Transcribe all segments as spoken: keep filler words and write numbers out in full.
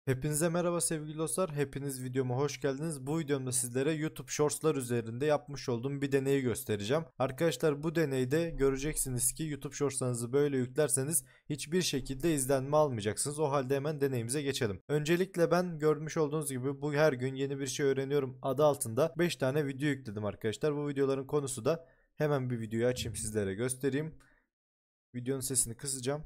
Hepinize merhaba sevgili dostlar. Hepiniz videoma hoş geldiniz. Bu videomda sizlere YouTube Shorts'lar üzerinde yapmış olduğum bir deneyi göstereceğim. Arkadaşlar bu deneyde göreceksiniz ki YouTube Shorts'larınızı böyle yüklerseniz hiçbir şekilde izlenme almayacaksınız. O halde hemen deneyimize geçelim. Öncelikle ben görmüş olduğunuz gibi bu her gün yeni bir şey öğreniyorum adı altında beş tane video yükledim arkadaşlar. Bu videoların konusu da hemen bir videoyu açayım sizlere göstereyim. Videonun sesini kısacağım.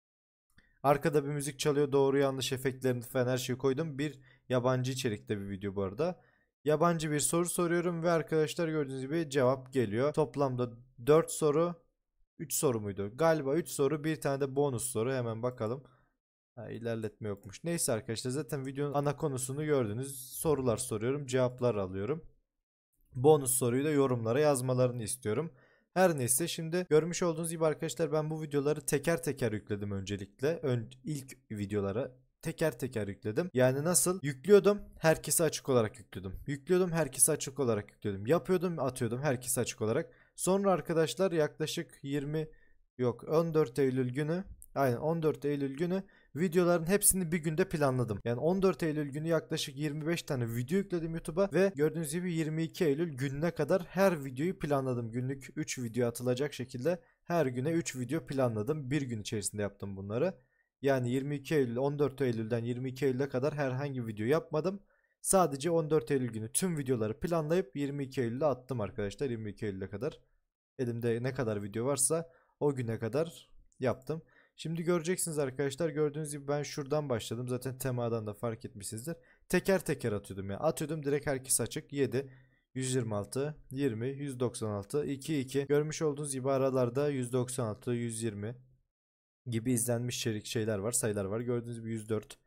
Arkada bir müzik çalıyor. Doğru yanlış efektlerini falan her şeyi koydum. Bir yabancı içerikte bir video bu arada. Yabancı bir soru soruyorum ve arkadaşlar gördüğünüz gibi cevap geliyor. Toplamda dört soru. üç soru muydu? Galiba üç soru, bir tane de bonus soru. Hemen bakalım. Ha, ilerletme yokmuş. Neyse arkadaşlar zaten videonun ana konusunu gördünüz. Sorular soruyorum, cevaplar alıyorum. Bonus soruyu da yorumlara yazmalarını istiyorum. Her neyse şimdi görmüş olduğunuz gibi arkadaşlar ben bu videoları teker teker yükledim öncelikle. Ön, ilk videolara teker teker yükledim. Yani nasıl? Yüklüyordum, herkese açık olarak yüklüyordum. Yüklüyordum, herkese açık olarak yüklüyordum. Yapıyordum, atıyordum, herkese açık olarak. Sonra arkadaşlar yaklaşık yirmi yok on dört Eylül günü, aynen on dört Eylül günü videoların hepsini bir günde planladım. Yani on dört Eylül günü yaklaşık yirmi beş tane video yükledim YouTube'a ve gördüğünüz gibi yirmi iki Eylül gününe kadar her videoyu planladım. Günlük üç video atılacak şekilde her güne üç video planladım. Bir gün içerisinde yaptım bunları. Yani yirmi iki Eylül, on dört Eylül'den yirmi iki Eylül'e kadar herhangi bir video yapmadım. Sadece on dört Eylül günü tüm videoları planlayıp yirmi iki Eylül'e attım arkadaşlar. yirmi iki Eylül'e kadar elimde ne kadar video varsa o güne kadar yaptım. Şimdi göreceksiniz arkadaşlar, gördüğünüz gibi ben şuradan başladım. Zaten temadan da fark etmişsinizdir. Teker teker atıyordum ya. Atıyordum direkt herkes açık. yedi, yüz yirmi altı, yirmi, yüz doksan altı, iki, iki. Görmüş olduğunuz gibi aralarda yüz doksan altı, yüz yirmi gibi izlenmiş içerik şeyler var, sayılar var. Gördüğünüz gibi yüz dört,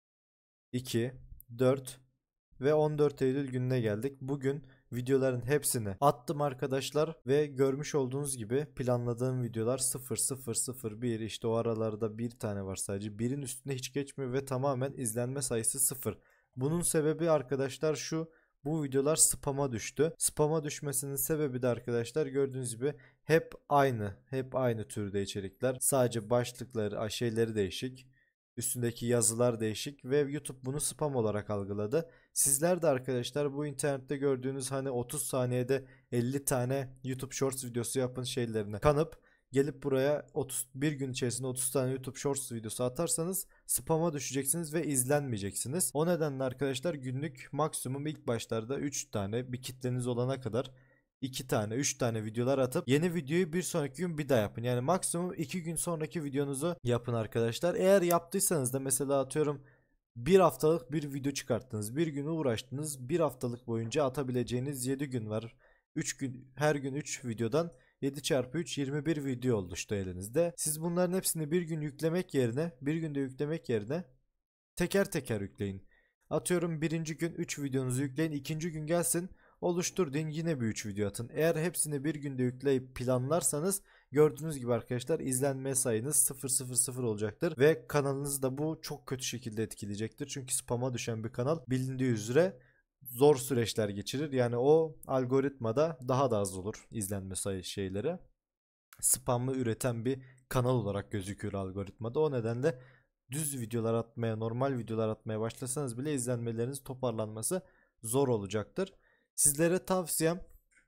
iki, dört ve on dört Eylül gününe geldik. Bugün videoların hepsini attım arkadaşlar ve görmüş olduğunuz gibi planladığım videolar sıfır sıfır sıfır bir, işte o aralarda bir tane var sadece. Birin üstünde hiç geçmiyor ve tamamen izlenme sayısı sıfır. Bunun sebebi arkadaşlar şu: bu videolar spam'a düştü. Spam'a düşmesinin sebebi de arkadaşlar gördüğünüz gibi hep aynı, hep aynı türde içerikler. Sadece başlıkları, şeyleri değişik. Üstündeki yazılar değişik ve YouTube bunu spam olarak algıladı. Sizler de arkadaşlar bu internette gördüğünüz hani otuz saniyede elli tane YouTube Shorts videosu yapın şeylerine kanıp gelip buraya otuz bir gün içerisinde otuz tane YouTube Shorts videosu atarsanız spam'a düşeceksiniz ve izlenmeyeceksiniz. O nedenle arkadaşlar günlük maksimum ilk başlarda üç tane, bir kitleniz olana kadar iki tane üç tane videolar atıp yeni videoyu bir sonraki gün bir daha yapın. Yani maksimum iki gün sonraki videonuzu yapın arkadaşlar. Eğer yaptıysanız da mesela atıyorum bir haftalık bir video çıkarttınız. Bir gün uğraştınız. Bir haftalık boyunca atabileceğiniz yedi gün var. üç gün, her gün üç videodan yedi çarpı üç, yirmi bir video oluştu elinizde. Siz bunların hepsini bir gün yüklemek yerine, bir günde yüklemek yerine teker teker yükleyin. Atıyorum birinci gün üç videonuzu yükleyin. İkinci gün gelsin oluştur deyin, yine bir üç video atın. Eğer hepsini bir günde yükleyip planlarsanız gördüğünüz gibi arkadaşlar izlenme sayınız sıfır sıfır sıfır olacaktır. Ve kanalınızı da bu çok kötü şekilde etkileyecektir. Çünkü spam'a düşen bir kanal bilindiği üzere zor süreçler geçirir. Yani o algoritmada daha da az olur izlenme sayı şeyleri. Spam'ı üreten bir kanal olarak gözüküyor algoritmada. O nedenle düz videolar atmaya, normal videolar atmaya başlasanız bile izlenmeleriniz toparlanması zor olacaktır. Sizlere tavsiyem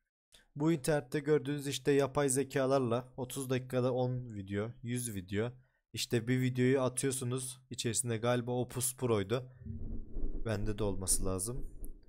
bu internette gördüğünüz işte yapay zekalarla otuz dakikada on video, yüz video, işte bir videoyu atıyorsunuz, içerisinde galiba Opus Pro'ydu. Bende de olması lazım.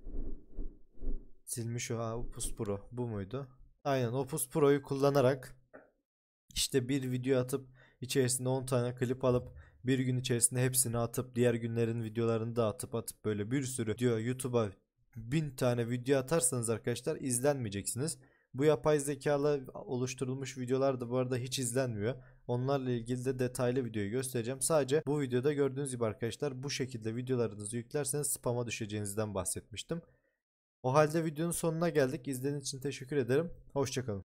Silmiş o, ha, Opus Pro bu muydu? Aynen, Opus Pro'yu kullanarak işte bir video atıp içerisinde on tane klip alıp bir gün içerisinde hepsini atıp diğer günlerin videolarını da atıp atıp böyle bir sürü diyor YouTube'a bin tane video atarsanız arkadaşlar izlenmeyeceksiniz. Bu yapay zekalı oluşturulmuş videolar da bu arada hiç izlenmiyor. Onlarla ilgili de detaylı videoyu göstereceğim. Sadece bu videoda gördüğünüz gibi arkadaşlar bu şekilde videolarınızı yüklerseniz spam'a düşeceğinizden bahsetmiştim. O halde videonun sonuna geldik. İzlediğiniz için teşekkür ederim. Hoşça kalın.